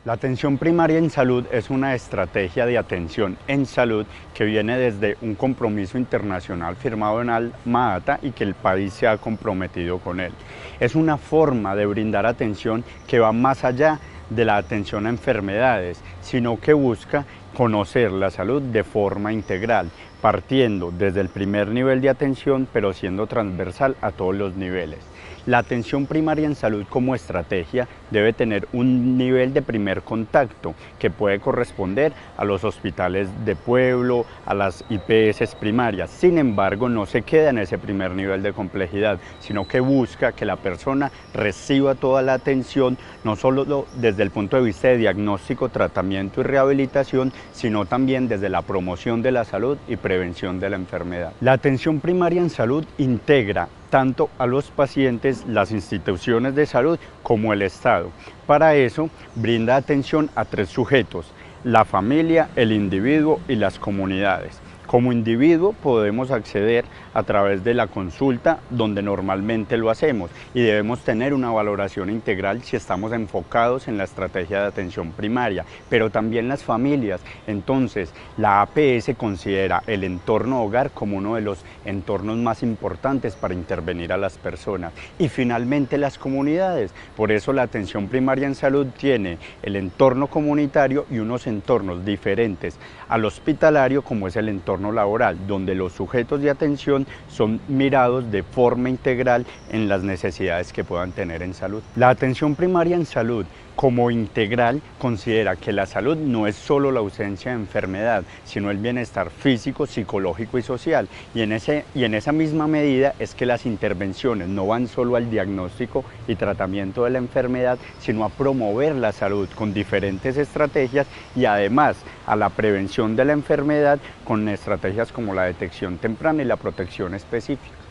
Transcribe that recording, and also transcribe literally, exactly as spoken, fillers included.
La atención primaria en salud es una estrategia de atención en salud que viene desde un compromiso internacional firmado en Alma Ata y que el país se ha comprometido con él. Es una forma de brindar atención que va más allá de la atención a enfermedades, sino que busca conocer la salud de forma integral, partiendo desde el primer nivel de atención, pero siendo transversal a todos los niveles. La atención primaria en salud como estrategia debe tener un nivel de primer contacto que puede corresponder a los hospitales de pueblo, a las I P S primarias. Sin embargo, no se queda en ese primer nivel de complejidad, sino que busca que la persona reciba toda la atención, no solo desde el punto de vista de diagnóstico, tratamiento y rehabilitación, sino también desde la promoción de la salud y prevención de la enfermedad. La atención primaria en salud integra tanto a los pacientes, las instituciones de salud como el Estado. Para eso brinda atención a tres sujetos: la familia, el individuo y las comunidades. Como individuo podemos acceder a través de la consulta, donde normalmente lo hacemos, y debemos tener una valoración integral si estamos enfocados en la estrategia de atención primaria, pero también las familias. Entonces, la A P S considera el entorno hogar como uno de los entornos más importantes para intervenir a las personas. Y finalmente las comunidades. Por eso la atención primaria en salud tiene el entorno comunitario y unos entornos diferentes al hospitalario, como es el entorno laboral, donde los sujetos de atención son mirados de forma integral en las necesidades que puedan tener en salud. La atención primaria en salud como integral considera que la salud no es solo la ausencia de enfermedad, sino el bienestar físico, psicológico y social. Y en, ese, y en esa misma medida es que las intervenciones no van solo al diagnóstico y tratamiento de la enfermedad, sino a promover la salud con diferentes estrategias y además a la prevención de la enfermedad con estrategias como la detección temprana y la protección específica.